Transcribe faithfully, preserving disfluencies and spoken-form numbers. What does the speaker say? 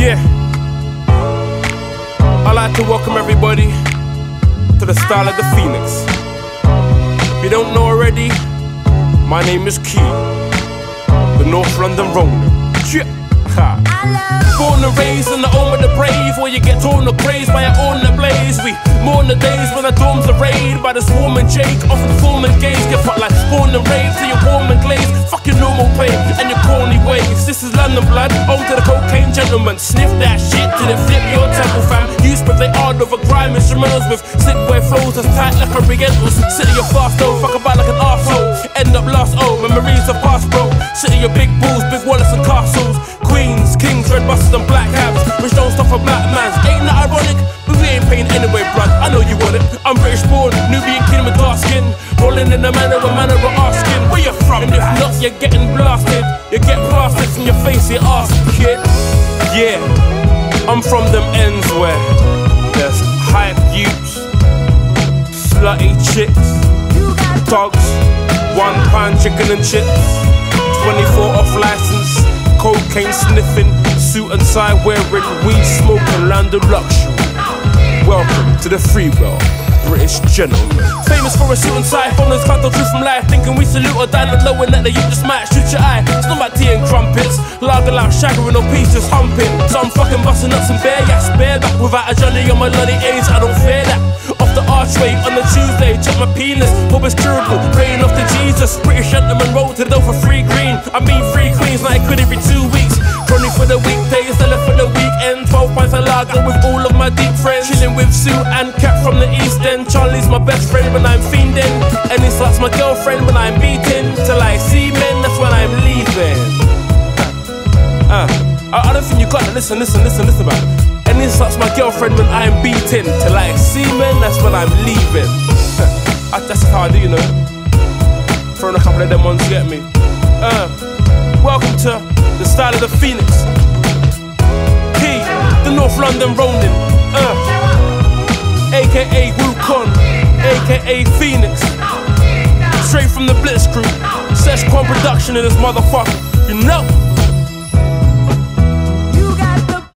Yeah, I'd like to welcome everybody to the style of the Phoenix. If you don't know already, my name is Key, the North London Ronin. Yeah. Born and raised in the home of the brave, where you get torn or crazed by your own the blaze. We mourn the days when the dorms are raided by the swarm and Jake. Off the form and gaze, get fucked like born and raised. So you're warm and glazed, fuck your normal pain and your corny ways. This is London blood, home to the cocaine gentleman. Sniff that shit till it flip your temple, fam. You spread they hard over grime instrumentals with sick boy flows as tight like orientals. Sit in your fast though, fuck about like an arsehole. End up lost, oh, memories of past, bro. Sit in your big bulls, big wallets and castles. Queens, kings, red buses and black cabs, which don't stop for black mans. Ain't that ironic? But we ain't paying anyway, blood. I know you want it. I'm British born, Nubian king with dark skin. Rolling in the manner of manner of asking where you from. And if not, you're getting blasted. You get blasted from your face, your ass, kid. Yeah, I'm from them ends where there's hype youths, slutty chicks, dogs, one pound chicken and chips, twenty-four off license, cocaine sniffing, suit and tie wearing, weed smoking, land of luxury. Welcome to the free world, British gentlemen. Famous for a suit and tie, phoners cut the truth from life, thinking we salute or die low and that the youth just might shoot your eye. It's not about tea and crumpets, lager like shaggering or peace just humping. So I'm fucking busting up some bare gas, bare back without a Johnny on my bloody age. I don't fear that. Off the archway on the Tuesday, check my penis, hope it's curable, praying off to Jesus. British gentleman roll to the door for free green. I mean free queens like quid every two weeks. Chronic for the weekdays, seller for the weekend. Twelve pints of lager with all of my deep friends. Chilling with Sue and Cat from the East End. Charlie's my best friend when I'm fiending, and it's like my girlfriend when I'm beating. Till I see men, that's when I'm leaving. Uh, I, I don't think you got to listen, listen, listen, listen, man. And this sucks my girlfriend when I'm beating. Till I see men, that's when I'm leaving. That's how I do, you know. Throwing a couple of them ones, get me. Uh, welcome to the style of the Phoenix. Key, the North London Ronin. Uh, A K A Wukon, A K A Phoenix. Straight from the Blitz crew. Seshquan production in this motherfucker. You know.